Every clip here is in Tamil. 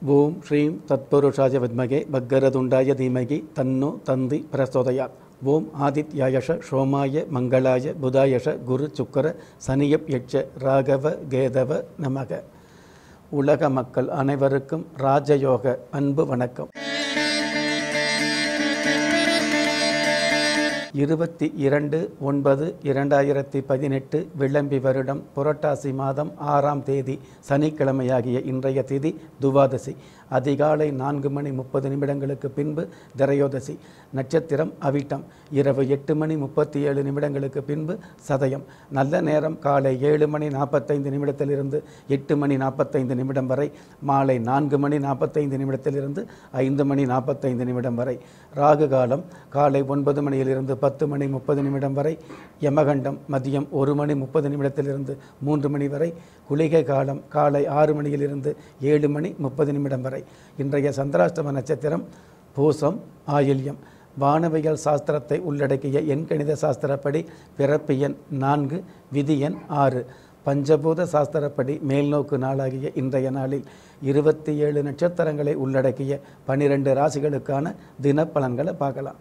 ஓம் ஸ்ரீம் தத்புருஷாய வித்மகே பக்கரதுண்டாய தீமகி தன்னோ தந்தி பிரசோதயாத். ஓம் ஆதித்யாயஷ சோமாய மங்களாய புதாயஷ குரு சுக்கர சனியப் யட்ச ராகவ கேதவ நமக. உலக மக்கள் அனைவருக்கும் ராஜயோக அன்பு வணக்கம். 22/9/2018 விளம்பி வருடம் புரட்டாசி மாதம் 6ஆம் தேதி சனிக்கிழமையாகிய இன்றைய திதி துவாதசி. அதிகாலை 4:30 பின்பு திரையோதசி. நட்சத்திரம் அவிட்டம். இரவு 8:37 பின்பு சதயம். நல்ல நேரம் காலை 7:45 8:45 வரை. மாலை 4:45 5:45 வரை. ராகு காலம் காலை 9 மணியிலிருந்து 10:30 வரை. யமகண்டம் மதியம் 1:30 3 மணி வரை. குளிகை காலம் காலை 6 மணியிலிருந்து 7:30 வரை. இன்றைய சந்திராஷ்டம நட்சத்திரம் பூசம் ஆயில்யம். வானவியல் சாஸ்திரத்தை உள்ளடக்கிய எண்கணித சாஸ்திரப்படி பிறப்பு எண் 4, விதி எண் 6. பஞ்சபூத சாஸ்திரப்படி மேல்நோக்கு நாளாகிய இன்றைய நாளில் 27 நட்சத்திரங்களை உள்ளடக்கிய 12 ராசிகளுக்கான தினப்பலன்களை பார்க்கலாம்.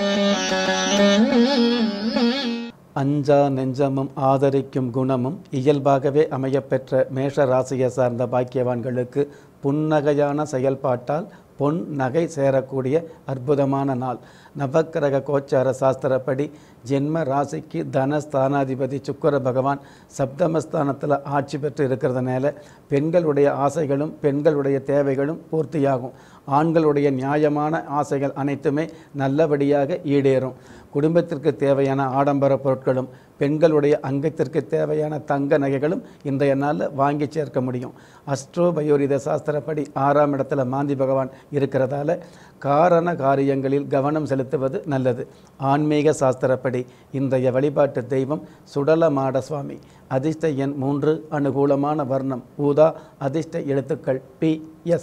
அஞ்சா நெஞ்சமும் ஆதரிக்கும் குணமும் இயல்பாகவே அமையப்பெற்ற மேஷ ராசியை சார்ந்த பாக்கியவான்களுக்கு புன்னகையான செயல்பாட்டால் பொன் நகை சேரக்கூடிய அற்புதமான நாள். நவக்கிரக கோச்சார சாஸ்திரப்படி ஜென்ம ராசிக்கு தனஸ்தானாதிபதி சுக்கிர பகவான் சப்தமஸ்தானத்தில் ஆட்சி பெற்று இருக்கிறதுனால பெண்களுடைய ஆசைகளும் பெண்களுடைய தேவைகளும் பூர்த்தியாகும். ஆண்களுடைய நியாயமான ஆசைகள் அனைத்துமே நல்லபடியாக ஈடேறும். குடும்பத்திற்கு தேவையான ஆடம்பர பொருட்களும் பெண்களுடைய அங்கத்திற்கு தேவையான தங்க நகைகளும் இன்றைய நாளில் வாங்கி சேர்க்க முடியும். அஸ்ட்ரோபயோரித சாஸ்திரப்படி 6ஆம் இடத்துல மாந்தி பகவான் இருக்கிறதால காரண காரியங்களில் கவனம் செலுத்துவது நல்லது. ஆன்மீக சாஸ்திரப்படி இன்றைய வழிபாட்டு தெய்வம் சுடலமாட சுவாமி. அதிர்ஷ்ட எண் 3. அனுகூலமான வர்ணம் ஊதா. அதிர்ஷ்ட எழுத்துக்கள் PS.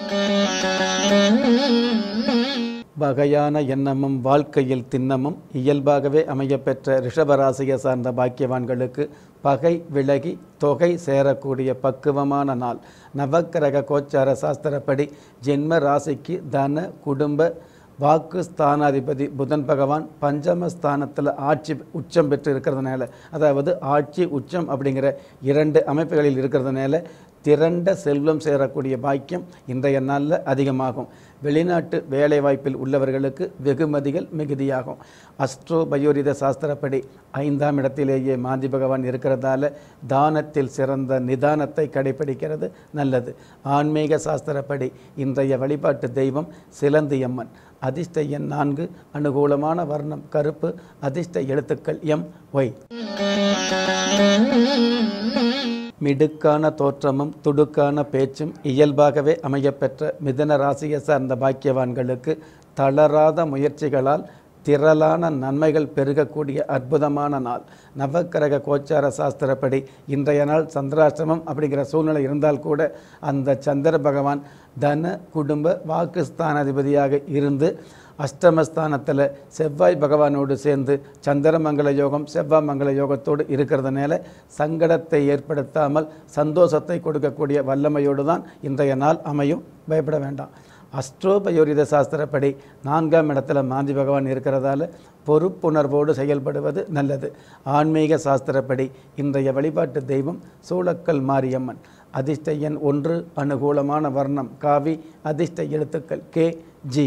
வகையான எண்ணமும் வாழ்க்கையில் திண்ணமும் இயல்பாகவே அமையப்பெற்ற ரிஷபராசியை சார்ந்த பாக்கியவான்களுக்கு பகை விலகி தொகை சேரக்கூடிய பக்குவமான நாள். நவக்கிரக கோச்சார சாஸ்திரப்படி ஜென்ம ராசிக்கு தன குடும்ப வாக்கு ஸ்தானாதிபதி புதன் பகவான் பஞ்சமஸ்தானத்தில் ஆட்சி உச்சம் பெற்று இருக்கிறதுனால, அதாவது ஆட்சி உச்சம் அப்படிங்கிற 2 அமைப்புகளில் இருக்கிறதுனால திரண்ட செல்வம் சேரக்கூடிய பாக்கியம் இன்றைய நாளில் அதிகமாகும். வெளிநாட்டு வேலைவாய்ப்பில் உள்ளவர்களுக்கு வெகுமதிகள் மிகுதியாகும். அஸ்ட்ரோபயோரித சாஸ்திரப்படி 5ஆம் இடத்திலேயே மாந்தி பகவான் இருக்கிறதால தானத்தில் சிறந்த நிதானத்தை கடைபிடிக்கிறது நல்லது. ஆன்மீக சாஸ்திரப்படி இன்றைய வழிபாட்டு தெய்வம் சிலந்தியம்மன். அதிர்ஷ்ட எண் 4. அனுகூலமான வர்ணம் கருப்பு. அதிர்ஷ்ட எழுத்துக்கள் MY. மிடுக்கான தோற்றமும் துடுக்கான பேச்சும் இயல்பாகவே அமையப்பெற்ற மிதுன ராசியை சார்ந்த பாக்கியவான்களுக்கு தளராத முயற்சிகளால் திரளான நன்மைகள் பெருகக்கூடிய அற்புதமான நாள். நவக்கிரக கோச்சார சாஸ்திரப்படி இன்றைய நாள் சந்திராஷ்டமம் அப்படிங்கிற சூழ்நிலை இருந்தால் கூட அந்த சந்திர பகவான் தன குடும்ப வாக்குஸ்தானாதிபதியாக இருந்து அஷ்டமஸ்தானத்தில் செவ்வாய் பகவானோடு சேர்ந்து சந்திரமங்கல யோகம் செவ்வாய் மங்கள யோகத்தோடு இருக்கிறதுனால சங்கடத்தை ஏற்படுத்தாமல் சந்தோஷத்தை கொடுக்கக்கூடிய வல்லமையோடு தான் இன்றைய நாள் அமையும். பயப்பட வேண்டாம். அஸ்ட்ரோபயோரித சாஸ்திரப்படி 4ஆம் இடத்துல மாந்தி பகவான் இருக்கிறதால பொறுப்புணர்வோடு செயல்படுவது நல்லது. ஆன்மீக சாஸ்திரப்படி இன்றைய வழிபாட்டு தெய்வம் சூளக்கல் மாரியம்மன். அதிர்ஷ்ட எண் 1. அனுகூலமான வர்ணம் காவி. அதிர்ஷ்ட எழுத்துக்கள் KG.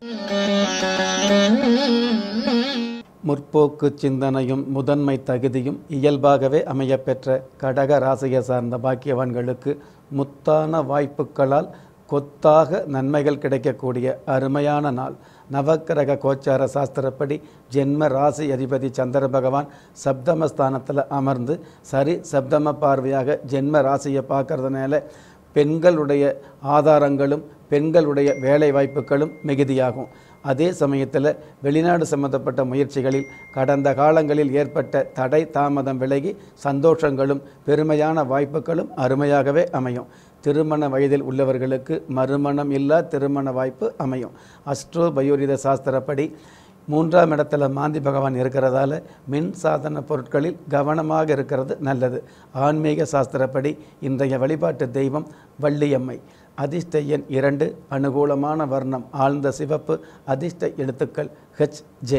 முற்போக்கு சிந்தனையும் முதன்மை தகுதியும் இயல்பாகவே அமையப்பெற்ற கடக ராசியை சார்ந்த பாக்கியவான்களுக்கு முத்தான வாய்ப்புகளால் கொத்தாக நன்மைகள் கிடைக்கக்கூடிய அருமையான நாள். நவக்கிரக கோச்சார சாஸ்திரப்படி ஜென்ம ராசி அதிபதி சந்திர பகவான் சப்தமஸ்தானத்தில் அமர்ந்து சரி சப்தம பார்வையாக ஜென்ம ராசியை பார்க்கறதுனால பெண்களுடைய ஆதாரங்களும் பெண்களுடைய வேலை வாய்ப்புகளும் மிகுதியாகும். அதே சமயத்தில் வெளிநாடு சம்பந்தப்பட்ட முயற்சிகளில் கடந்த காலங்களில் ஏற்பட்ட தடை தாமதம் விலகி சந்தோஷங்களும் பெருமையான வாய்ப்புகளும் அருமையாகவே அமையும். திருமண வயதில் உள்ளவர்களுக்கு மறுமணம் இல்லா திருமண வாய்ப்பு அமையும். அஸ்ட்ரோபயோரித சாஸ்திரப்படி 3ஆம் இடத்துல மாந்தி பகவான் இருக்கிறதால மின் சாதன பொருட்களில் கவனமாக இருக்கிறது நல்லது. ஆன்மீக சாஸ்திரப்படி இன்றைய வழிபாட்டு தெய்வம் வள்ளியம்மை. அதிர்ஷ்ட எண் 2, அனுகூலமான வர்ணம் ஆழ்ந்த சிவப்பு, அதிர்ஷ்ட எழுத்துக்கள் HJ.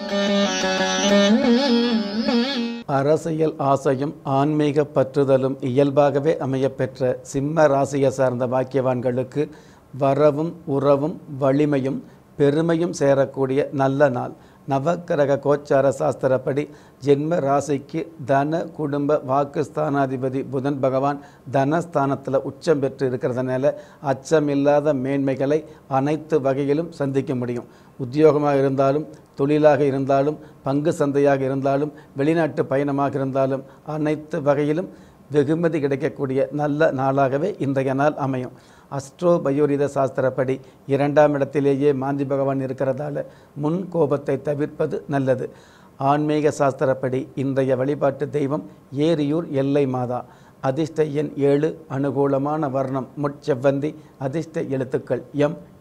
அரசியல் ஆசையும் ஆன்மீக பற்றுதலும் இயல்பாகவே அமையப்பெற்ற சிம்ம ராசியை சார்ந்த பாக்கியவான்களுக்கு வரவும் உறவும் வலிமையும் பெருமையும் சேரக்கூடிய நல்ல நாள். நவக்கிரக கோச்சார சாஸ்திரப்படி ஜென்ம ராசிக்கு தன குடும்ப வாக்குஸ்தானாதிபதி புதன் பகவான் தனஸ்தானத்தில் உச்சம் பெற்று இருக்கிறதுனால அச்சமில்லாத மேன்மைகளை அனைத்து வகையிலும் சந்திக்க முடியும். உத்தியோகமாக இருந்தாலும், தொழிலாக இருந்தாலும், பங்கு சந்தையாக இருந்தாலும், வெளிநாட்டு பயணமாக இருந்தாலும் அனைத்து வகையிலும் வெகுமதி கிடைக்கக்கூடிய நல்ல நாளாகவே இன்றைய நாள் அமையும். அஸ்ட்ரோ பயோரித சாஸ்திரப்படி 2ஆம் இடத்திலேயே மாந்தி பகவான் இருக்கிறதால முன் கோபத்தை தவிர்ப்பது நல்லது. ஆன்மீக சாஸ்திரப்படி இன்றைய வழிபாட்டு தெய்வம் ஏரியூர் எல்லை மாதா. அதிர்ஷ்ட எண் 7, அனுகூலமான வர்ணம் முட்செவ்வந்தி, அதிர்ஷ்ட எழுத்துக்கள் MT.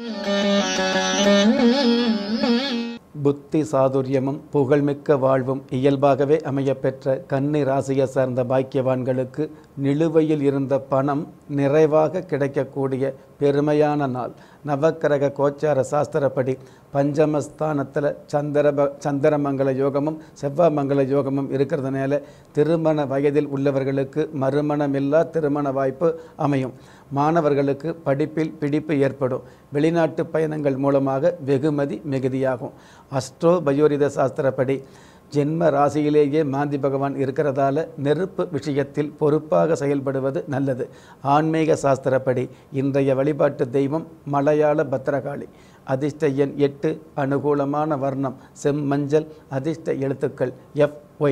புத்தி சாதுரியமும் புகழ்மிக்க வாழ்வும் இயல்பாகவே அமையப்பெற்ற கன்னி ராசியை சார்ந்த பாக்கியவான்களுக்கு நிலுவையில் இருந்த பணம் நிறைவாக கிடைக்கக்கூடிய பெருமையான நாள். நவக்கிரக கோச்சார சாஸ்திரப்படி பஞ்சமஸ்தானத்தில் சந்திரமங்கல யோகமும் செவ்வாமங்கல யோகமும் இருக்கிறதுனால திருமண வயதில் உள்ளவர்களுக்கு மறுமணமில்லா திருமண வாய்ப்பு அமையும். மாணவர்களுக்கு படிப்பில் பிடிப்பு ஏற்படும். வெளிநாட்டு பயணங்கள் மூலமாக வெகுமதி மிகுதியாகும். அஸ்ட்ரோ பயோரித சாஸ்திரப்படி ஜென்ம ராசியிலேயே மாந்தி பகவான் இருக்கிறதால நெருப்பு விஷயத்தில் பொறுப்பாக செயல்படுவது நல்லது. ஆன்மீக சாஸ்திரப்படி இன்றைய வழிபாட்டு தெய்வம் மலையாள பத்ரகாளி. அதிர்ஷ்ட எண் 8, அனுகூலமான வர்ணம் செம்மஞ்சள், அதிர்ஷ்ட எழுத்துக்கள் FY.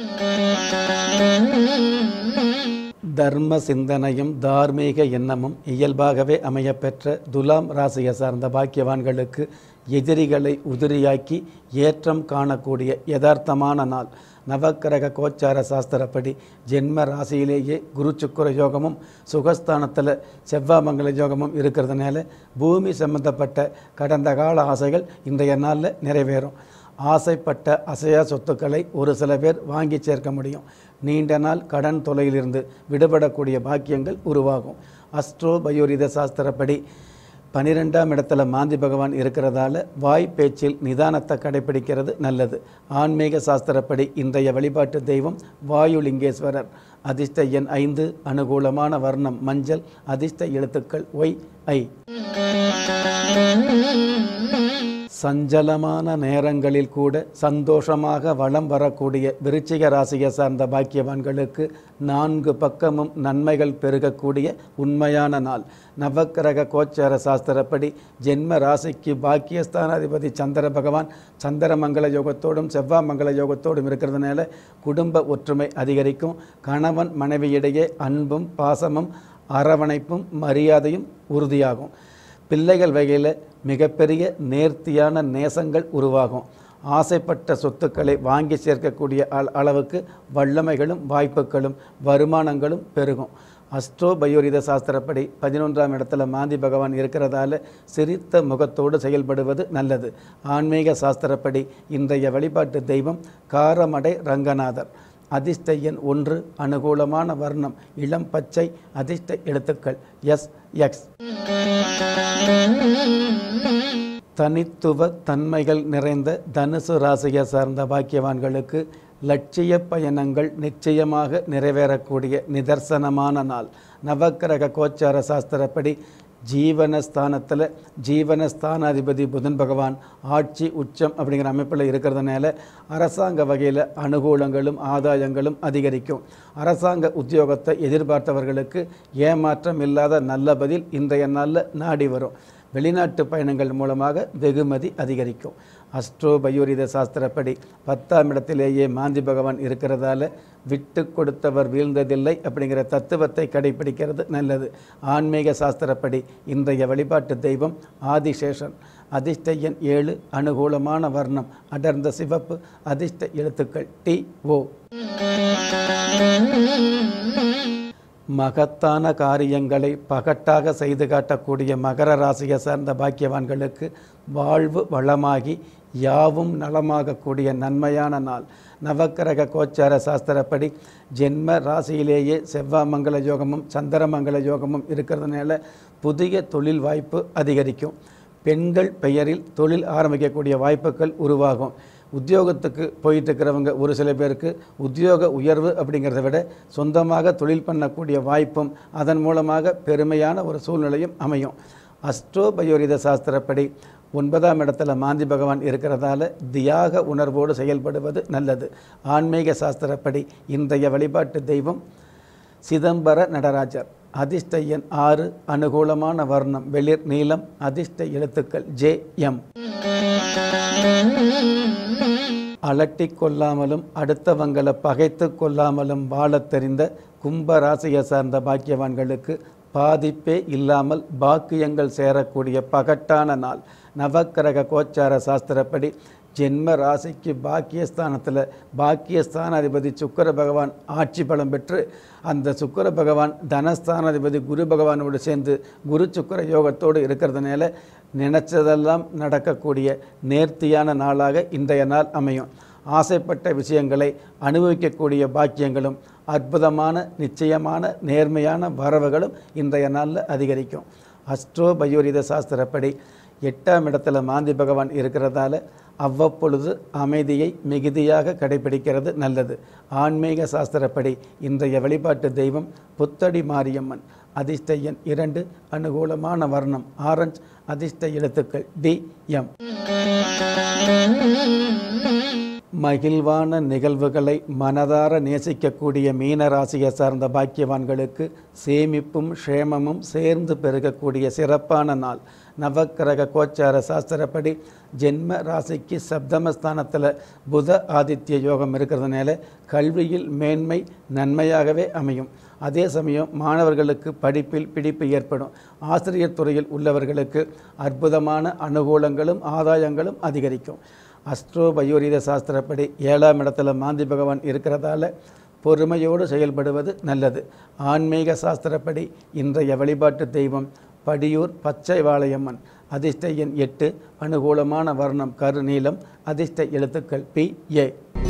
தர்ம சிந்தனையும் தார்மீக எண்ணமும் இயல்பாகவே அமையப்பெற்ற துலாம் ராசியை சார்ந்த பாக்கியவான்களுக்கு எதிரிகளை உதிரியாக்கி ஏற்றம் காணக்கூடிய யதார்த்தமான நாள். நவக்கிரக கோச்சார சாஸ்திரப்படி ஜென்ம ராசியிலேயே குரு சுக்கிர யோகமும் சுகஸ்தானத்தில் செவ்வாமங்கல யோகமும் இருக்கிறதுனால பூமி சம்பந்தப்பட்ட கடந்த கால ஆசைகள் இன்றைய நாளில் நிறைவேறும். ஆசைப்பட்ட அசையா சொத்துக்களை ஒரு சில பேர் வாங்கி சேர்க்க முடியும். நீண்ட நாள் கடன் தொலையிலிருந்து விடுபடக்கூடிய பாக்கியங்கள் உருவாகும். அஸ்ட்ரோ பயோரித சாஸ்திரப்படி 12ஆம் இடத்துல மாந்தி பகவான் இருக்கிறதால வாய் பேச்சில் நிதானத்தை கடைபிடிக்கிறது நல்லது. ஆன்மீக சாஸ்திரப்படி இன்றைய வழிபாட்டு தெய்வம் வாயுலிங்கேஸ்வரர். அதிர்ஷ்ட எண் 5, அனுகூலமான வர்ணம் மஞ்சள், அதிர்ஷ்ட எழுத்துக்கள் YI. சஞ்சலமான நேரங்களில் கூட சந்தோஷமாக வலம் வரக்கூடிய விருச்சிக ராசியை சார்ந்த பாக்கியவான்களுக்கு 4 பக்கமும் நன்மைகள் பெருகக்கூடிய உண்மையான நாள். நவக்கிரக கோச்சார சாஸ்திரப்படி ஜென்ம ராசிக்கு பாக்கியஸ்தானாதிபதி சந்திர பகவான் சந்திரமங்கல யோகத்தோடும் செவ்வாமங்கல யோகத்தோடும் இருக்கிறதுனால குடும்ப ஒற்றுமை அதிகரிக்கும். கணவன் மனைவியிடையே அன்பும் பாசமும் அரவணைப்பும் மரியாதையும் உறுதியாகும். பிள்ளைகள் வகையில் மிகப்பெரிய நேர்த்தியான நேசங்கள் உருவாகும். ஆசைப்பட்ட சொத்துக்களை வாங்கி சேர்க்கக்கூடிய அளவுக்கு வல்லமைகளும் வாய்ப்புகளும் வருமானங்களும் பெருகும். அஸ்ட்ரோ பயோரித சாஸ்திரப்படி 11ஆம் இடத்துல மாந்தி பகவான் இருக்கிறதால சிரித்த முகத்தோடு செயல்படுவது நல்லது. ஆன்மீக சாஸ்திரப்படி இன்றைய வழிபாட்டு தெய்வம் காரமடை ரங்கநாதர். அதிர்ஷ்ட எண் 1, அனுகூலமான வர்ணம் இளம் பச்சை, அதிர்ஷ்ட எழுத்துக்கள் SX. தனித்துவ தன்மைகள் நிறைந்த தனுசு ராசியை சார்ந்த பாக்கியவான்களுக்கு லட்சிய பயணங்கள் நிச்சயமாக நிறைவேறக்கூடிய நிதர்சனமான நாள். நவக்கிரக கோச்சார சாஸ்திரப்படி ஜீவனஸ்தானத்தில் ஜீவனஸ்தானாதிபதி புதன் பகவான் ஆட்சி உச்சம் அப்படிங்கிற அமைப்பில் இருக்கிறதுனால அரசாங்க வகையில் அனுகூலங்களும் ஆதாயங்களும் அதிகரிக்கும். அரசாங்க உத்தியோகத்தை எதிர்பார்த்தவர்களுக்கு ஏமாற்றம் இல்லாத நல்ல பதில் இன்றைய நாளில் நாடி வரும். வெளிநாட்டு பயணங்கள் மூலமாக வெகுமதி அதிகரிக்கும். அஸ்ட்ரோ பயோரித சாஸ்திரப்படி 10ஆம் இடத்திலேயே மாந்தி பகவான் இருக்கிறதால விட்டு கொடுத்தவர் வீழ்ந்ததில்லை அப்படிங்கிற தத்துவத்தை கடைபிடிக்கிறது நல்லது. ஆன்மீக சாஸ்திரப்படி இன்றைய வழிபாட்டு தெய்வம் ஆதிசேஷன். அதிர்ஷ்ட எண் 7, அனுகூலமான வர்ணம் அடர்ந்த சிவப்பு, அதிர்ஷ்ட எழுத்துக்கள் TO. மகத்தான காரியங்களை பகட்டாக செய்து காட்டக்கூடிய மகர ராசியை சார்ந்த பாக்கியவான்களுக்கு வாழ்வு வளமாகி யாவும் நலமாகக்கூடிய நன்மையான நாள். நவக்கிரக கோச்சார சாஸ்திரப்படி ஜென்ம ராசியிலேயே செவ்வாய் மங்கள யோகமும் சந்திரமங்கல யோகமும் இருக்கிறதுனால புதிய தொழில் வாய்ப்பு அதிகரிக்கும். பெண்கள் பெயரில் தொழில் ஆரம்பிக்கக்கூடிய வாய்ப்புகள் உருவாகும். உத்தியோகத்துக்கு போயிட்டு இருக்கிறவங்க ஒரு சில பேருக்கு உத்தியோக உயர்வு அப்படிங்கிறத விட சொந்தமாக தொழில் பண்ணக்கூடிய வாய்ப்பும் அதன் மூலமாக பெருமையான ஒரு சூழ்நிலையும் அமையும். அஸ்ட்ரோபயோரித சாஸ்திரப்படி 9ஆம் இடத்துல மாந்தி பகவான் இருக்கிறதால தியாக உணர்வோடு செயல்படுவது நல்லது. ஆன்மீக சாஸ்திரப்படி இன்றைய வழிபாட்டு தெய்வம் சிதம்பர நடராஜர். அதிர்ஷ்ட எண் 6, அனுகூலமான வர்ணம் வெளிர் நீலம், அதிர்ஷ்ட எழுத்துக்கள் JM. அலட்டிக் கொள்ளாமலும் அடுத்தவங்களை பகைத்து கொள்ளாமலும் வாழத் தெரிந்த கும்ப ராசியை சார்ந்த பாக்கியவான்களுக்கு பாதிப்பே இல்லாமல் பாக்கியங்கள் சேரக்கூடிய பகட்டான நாள். நவக்கிரக கோச்சார சாஸ்திரப்படி ஜென்ம ராசிக்கு பாக்கியஸ்தானத்தில் பாக்கியஸ்தானாதிபதி சுக்கிர பகவான் ஆட்சி பலம் பெற்று அந்த சுக்கிர பகவான் தனஸ்தானாதிபதி குரு பகவானோடு சேர்ந்து குரு சுக்கிர யோகத்தோடு இருக்கிறதுனால நினைச்சதெல்லாம் நடக்கக்கூடிய நேர்த்தியான நாளாக இன்றைய நாள் அமையும். ஆசைப்பட்ட விஷயங்களை அனுபவிக்கக்கூடிய பாக்கியங்களும் அற்புதமான நிச்சயமான நேர்மையான வரவுகளும் இன்றைய நாளில் அதிகரிக்கும். அஸ்ட்ரோபயோரித சாஸ்திரப்படி 8ஆம் இடத்துல மாந்தி பகவான் இருக்கிறதால அவ்வப்பொழுது அமைதியை மிகுதியாக கடைபிடிக்கிறது நல்லது. ஆன்மீக சாஸ்திரப்படி இன்றைய வழிபாட்டு தெய்வம் புத்தடி மாரியம்மன். அதிர்ஷ்ட எண் 2, அனுகூலமான வர்ணம் ஆரஞ்சு, அதிர்ஷ்ட எழுத்துக்கள் DM. மகிழ்வான நிகழ்வுகளை மனதார நேசிக்கக்கூடிய மீனராசியை சார்ந்த பாக்கியவான்களுக்கு சேமிப்பும் க்ஷேமமும் சேர்ந்து பெருகக்கூடிய சிறப்பான நாள். நவக்கிரக கோச்சார சாஸ்திரப்படி ஜென்ம ராசிக்கு சப்தமஸ்தானத்தில் புத ஆதித்ய யோகம் இருக்கிறதுனால கல்வியில் மேன்மை நன்மையாகவே அமையும். அதே சமயம் மாணவர்களுக்கு படிப்பில் பிடிப்பு ஏற்படும். ஆசிரியர் துறையில் உள்ளவர்களுக்கு அற்புதமான அனுகூலங்களும் ஆதாயங்களும் அதிகரிக்கும். அஸ்ட்ரோபயோரித சாஸ்திரப்படி 7ஆம் இடத்துல மாந்தி பகவான் இருக்கிறதால பொறுமையோடு செயல்படுவது நல்லது. ஆன்மீக சாஸ்திரப்படி இன்றைய வழிபாட்டு தெய்வம் படியூர் பச்சை வாளையம்மன். அதிர்ஷ்ட எண் 8, அனுகூலமான வர்ணம் கருநீலம், அதிர்ஷ்ட எழுத்துக்கள் PA.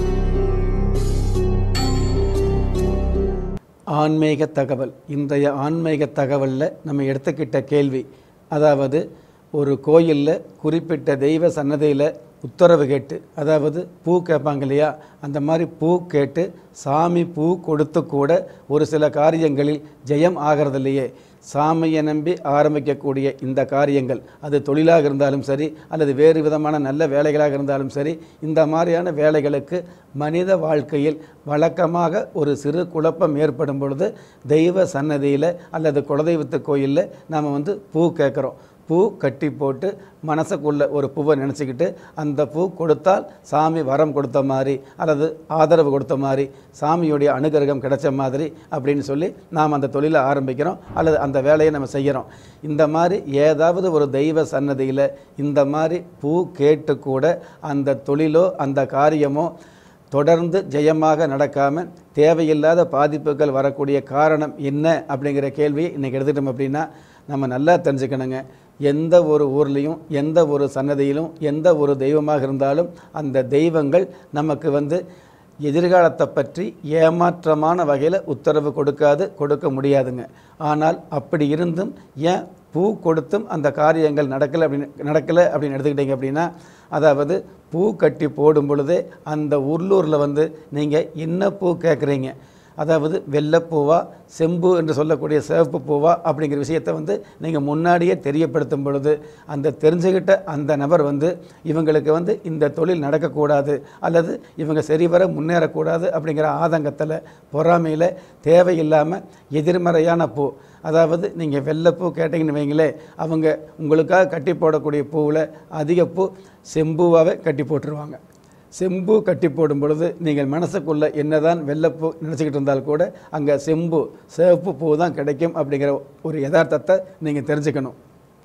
ஆன்மீக தகவல். இன்றைய ஆன்மீக தகவலில் நம்ம எடுத்துக்கிட்ட கேள்வி, அதாவது ஒரு கோயிலில் குறிப்பிட்ட தெய்வ சன்னதியில் உத்தரவு கேட்டு, அதாவது பூ கேட்பாங்க இல்லையா, அந்த மாதிரி பூ கேட்டு சாமி பூ கொடுத்து கூட ஒரு சில காரியங்களில் ஜெயம் ஆகிறது இல்லையே. சாமியை நம்பி ஆரம்பிக்கக்கூடிய இந்த காரியங்கள், அது தொழிலாக இருந்தாலும் சரி அல்லது வேறு விதமான நல்ல வேலைகளாக இருந்தாலும் சரி, இந்த மாதிரியான வேலைகளுக்கு மனித வாழ்க்கையில் வழக்கமாக ஒரு சிறு குழப்பம் ஏற்படும் பொழுது தெய்வ சன்னதியில் அல்லது குலதெய்வத்து கோயிலில் நாம் பூ கேட்குறோம். பூ கட்டி போட்டு மனசுக்குள்ள ஒரு பூவை நினச்சிக்கிட்டு அந்த பூ கொடுத்தால் சாமி வரம் கொடுத்த மாதிரி அல்லது ஆதரவு கொடுத்த மாதிரி சாமியுடைய அனுகிரகம் கிடைச்ச மாதிரி அப்படின்னு சொல்லி நாம் அந்த தொழிலை ஆரம்பிக்கிறோம் அல்லது அந்த வேலையை நம்ம செய்கிறோம். இந்த மாதிரி ஏதாவது ஒரு தெய்வ சன்னதியில் இந்த மாதிரி பூ கேட்டு கூட அந்த தொழிலோ அந்த காரியமோ தொடர்ந்து ஜெயமாக நடக்காமல் தேவையில்லாத பாதிப்புகள் வரக்கூடிய காரணம் என்ன அப்படிங்கிற கேள்வியை இன்றைக்கி எடுத்துட்டோம். அப்படின்னா நம்ம நல்லா தெரிஞ்சுக்கணுங்க, எந்த ஒரு ஊர்லேயும் எந்த ஒரு சன்னதியிலும் எந்த ஒரு தெய்வமாக இருந்தாலும் அந்த தெய்வங்கள் நமக்கு எதிர்காலத்தை பற்றி ஏமாற்றமான வகையில் உத்தரவு கொடுக்க முடியாதுங்க. ஆனால் அப்படி இருந்தும் ஏன் பூ கொடுத்தும் அந்த காரியங்கள் நடக்கலை அப்படின்னு எடுத்துக்கிட்டீங்க அப்படின்னா, அதாவது பூ கட்டி போடும் பொழுதே அந்த உள்ளூரில் நீங்கள் என்ன பூ கேட்குறீங்க, அதாவது வெள்ளைப்பூவா செம்பு என்று சொல்லக்கூடிய சிவப்பு பூவா அப்படிங்கிற விஷயத்தை நீங்கள் முன்னாடியே தெரியப்படுத்தும் பொழுது அந்த தெரிஞ்சுக்கிட்ட அந்த நபர் இவங்களுக்கு இந்த தொழில் நடக்கக்கூடாது அல்லது இவங்க சரிவர முன்னேறக்கூடாது அப்படிங்கிற ஆதங்கத்தில் பொறாமையில் தேவையில்லாமல் எதிர்மறையான பூ, அதாவது நீங்கள் வெள்ளைப்பூ கேட்டிங்கன்னு வைங்களே, அவங்க உங்களுக்காக கட்டி போடக்கூடிய பூவில் அதிக பூ செம்பூவாகவே கட்டி போட்டுருவாங்க. செம்பு கட்டி போடும் பொழுது நீங்கள் மனசுக்குள்ளே என்னதான் வெள்ளைப்பூ நினச்சிக்கிட்டு இருந்தால் கூட அங்கே செம்பு சிவப்பு பூ தான் கிடைக்கும் அப்படிங்கிற ஒரு யதார்த்தத்தை நீங்கள் தெரிஞ்சுக்கணும்.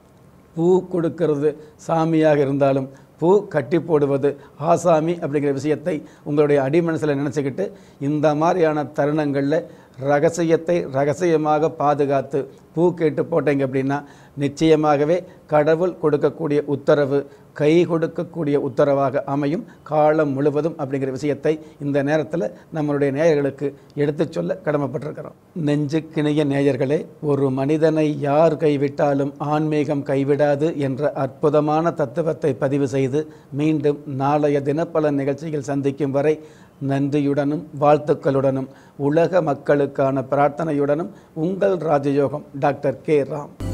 பூ கொடுக்கறது சாமியாக இருந்தாலும் பூ கட்டி போடுவது ஆசாமி அப்படிங்கிற விஷயத்தை உங்களுடைய அடிமனசில் நினச்சிக்கிட்டு இந்த மாதிரியான தருணங்களில் ரகசியத்தை ரகசியமாக பாதுகாத்து பூ கேட்டு போட்டீங்க அப்படின்னா நிச்சயமாகவே கடவுள் கொடுக்கக்கூடிய உத்தரவு கை கொடுக்கக்கூடிய உத்தரவாக அமையும் காலம் முழுவதும் அப்படிங்கிற விஷயத்தை இந்த நேரத்தில் நம்மளுடைய நேயர்களுக்கு எடுத்துச் சொல்ல கடமைப்பட்டிருக்கிறோம். நெஞ்சுக்கிணைய நேயர்களே, ஒரு மனிதனை யார் கைவிட்டாலும் ஆன்மீகம் கைவிடாது என்ற அற்புதமான தத்துவத்தை பதிவு செய்து மீண்டும் நாளைய தினப்பலன் நிகழ்ச்சியில் சந்திக்கும் வரை நன்றியுடனும் வாழ்த்துக்களுடனும் உலக மக்களுக்கான பிரார்த்தனையுடனும் உங்கள் ராஜயோகம் டாக்டர் கே. ராம்.